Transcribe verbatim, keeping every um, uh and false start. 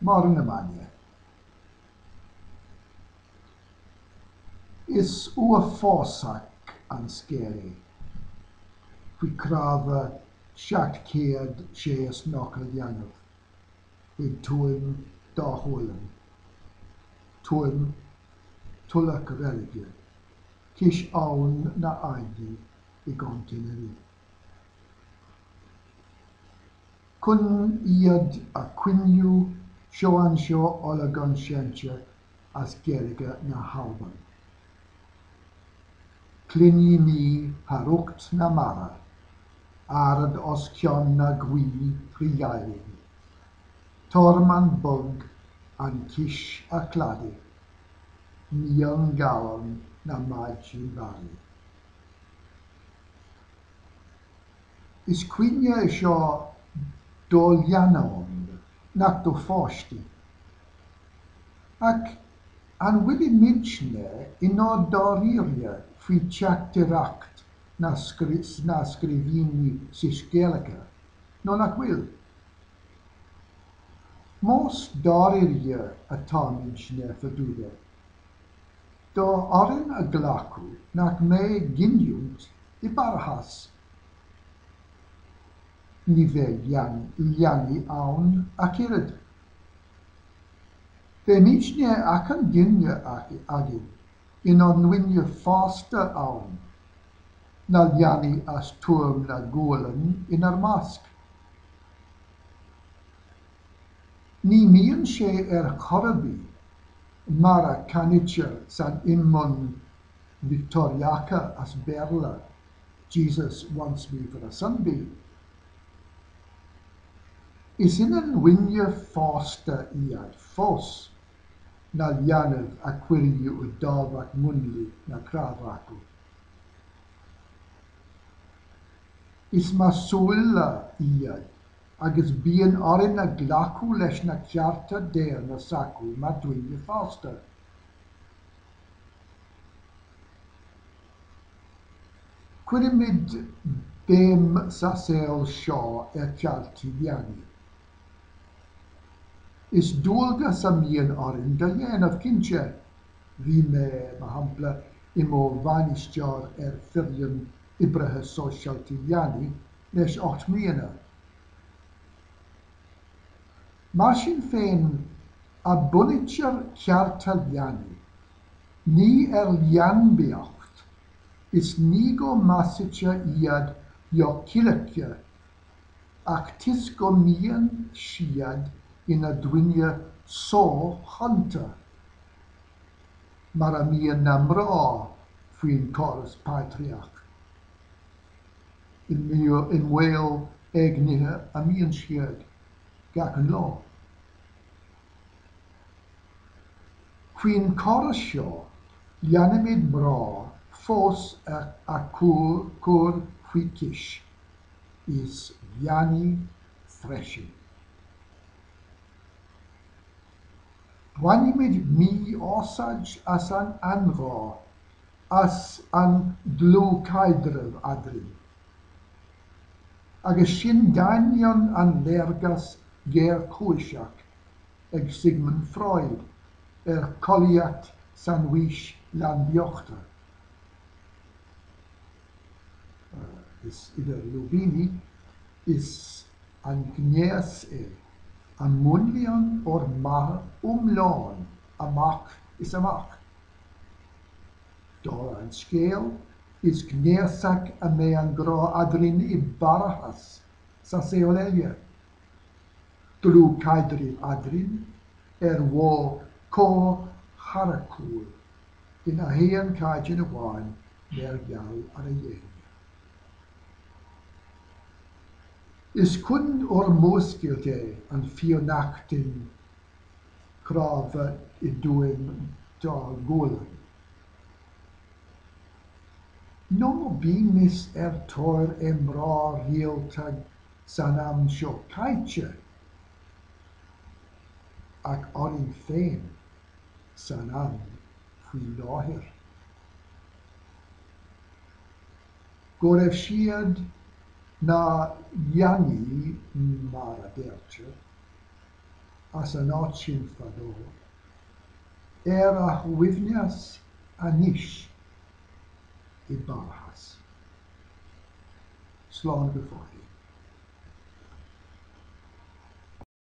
Marnamania. Is oer forsak an scary. Fi krava shat kead shees nokkel janov. Fi tuam daholen. Tuam tulak religio. Kish aun na aidi I gontineri. Kun iad a quinu shoan sho ola gonscientia as geriga na halban. Clini mi harukt na mara, arad os kion na gwi friairin. Torman bug an kish a cladi, mian gawan na maji bari. Is quinia sho doljanond, nak do forsti. Ac an willi minchne in o doriria fi chat direct na, scri na scrivini sisgelica, non ac will. Mos doriria a tarminchne fadude. Do orin a glacu nac me giniunt I barhas. Nive yan, yani aun akirid. Be minchne acan ginne agin, in on winje faster aun, na yani as tuam na golen in ar mask. Ni mien she er chorabi, mara canitcher san immon Victoriaca as berla, Jesus wants me for a sunbeam. Is in an winje faster iad fos, na lianev aquiriu u davak munli na kravaku. Is ma sulla iad, agis bien orin na glacu lesh na kjarta der na saku ma dwinje faster. Quirimid bem sasel shaw er kjarti liani. Is dulga samien orin da jen of kinche, vi me mahampla imo vanistjar er fyrlian ibrahe social tiliani, lesh ot miena. Marsin fein a bunitjar kjartaliani, ni er lian beacht, is nigo massitja iad jo kilekje, ac tisgo mien shiad in a dwinje so hunter. Mara mien namra fuin chorus patriarch. In meo in whale egnihe a mien shiad, gacan law. Fuin chorus shaw, lianimid mra, fos a, a kur, kur fuikish, is yani threshing. Wanimid mi osaj as an anra, as an dlu kaidrev adrin. Ag shin ganion an lergas ger kuishak, eg Sigmund Freud, er coliat sanwish landiochter. Uh, is ider Lubini is an gnes e. An munlian or mar umlawn, a mak is a mak. Dor an scale is gneersak a me an gro adrin I barahas, sa seolelia. Dlu kaidrin adrin, er wo ko harakul, in a hean kaijin a wine, mer gal ar a yen. Is kun or moskilte an fionachtin krava I duim da golen. No bimis er tor emra rieltag sanam sho kaitche, ac orin fein sanam fui lahir. Gorev shiad na yani mara derche, as yn otsyn ffado. Er a chwifnias a nish i barhas. Slán go fáil.